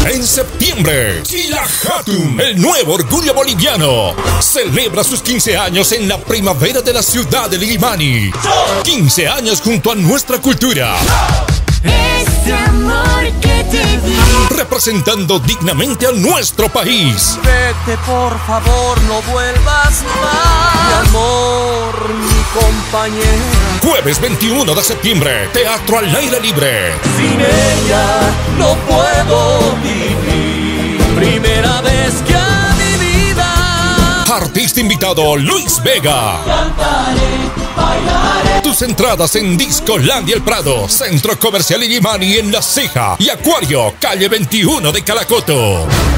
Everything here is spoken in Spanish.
En septiembre, Chilajatum, el nuevo orgullo boliviano, celebra sus 15 años en la primavera de la ciudad de Illimani. 15 años junto a nuestra cultura. Este amor que te di, representando dignamente a nuestro país. Vete, por favor, no vuelvas más. Mi amor, mi compañera. Jueves 21 de septiembre, teatro al aire libre. Sin ella no puedo vivir. Primera vez que a mi vida. Artista invitado Luis Vega. Cantaré, bailaré. Tus entradas en Discolandia El Prado, Centro Comercial Illimani en La Ceja y Acuario, calle 21 de Calacoto.